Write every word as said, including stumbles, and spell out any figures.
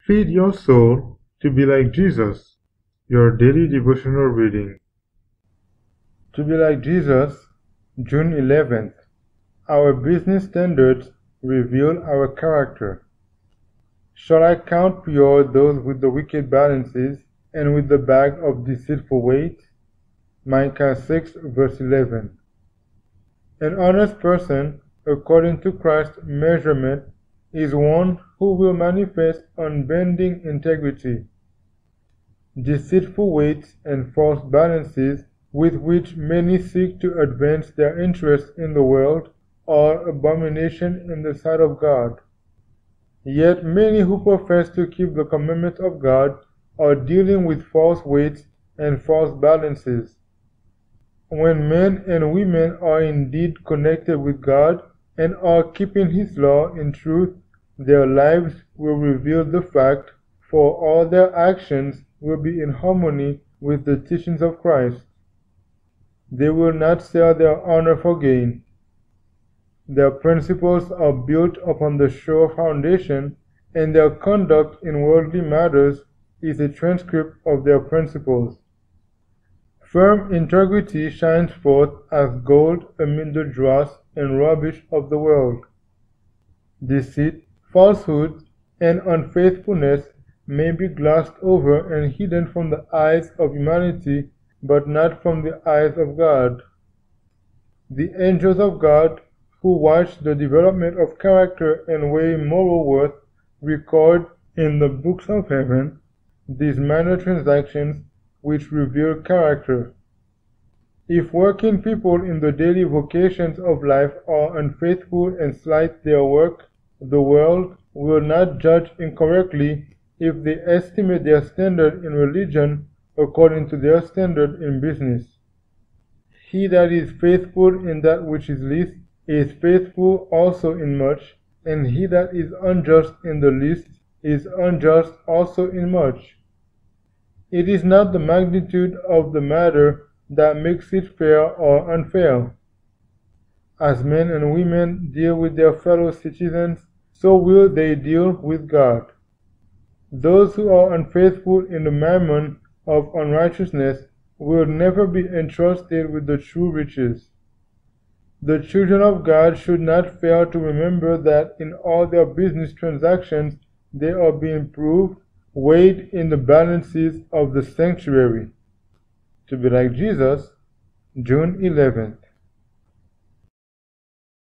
Feed your soul to be like Jesus. Your daily devotional reading. To be like Jesus, June eleventh. Our business standards reveal our character. Shall I count pure those with the wicked balances and with the bag of deceitful weight? Micah six verse eleven. An honest person, according to Christ's measurement, is one who will manifest unbending integrity. Deceitful weights and false balances with which many seek to advance their interests in the world are abomination in the sight of God. Yet many who profess to keep the commandments of God are dealing with false weights and false balances. When men and women are indeed connected with God and are keeping His law in truth, their lives will reveal the fact, for all their actions will be in harmony with the teachings of Christ. They will not sell their honor for gain. Their principles are built upon the sure foundation, and their conduct in worldly matters is a transcript of their principles. Firm integrity shines forth as gold amid the dross and rubbish of the world. Deceit, falsehood, and unfaithfulness may be glossed over and hidden from the eyes of humanity, but not from the eyes of God. The angels of God, who watch the development of character and weigh moral worth, record in the books of heaven these minor transactions which reveal character. If working people in the daily vocations of life are unfaithful and slight their work, the world will not judge incorrectly if they estimate their standard in religion according to their standard in business. He that is faithful in that which is least is faithful also in much, and he that is unjust in the least is unjust also in much. It is not the magnitude of the matter that makes it fair or unfair. As men and women deal with their fellow citizens, so will they deal with God. Those who are unfaithful in the mammon of unrighteousness will never be entrusted with the true riches. The children of God should not fail to remember that in all their business transactions they are being proved, weighed in the balances of the sanctuary. To be like Jesus, June eleventh.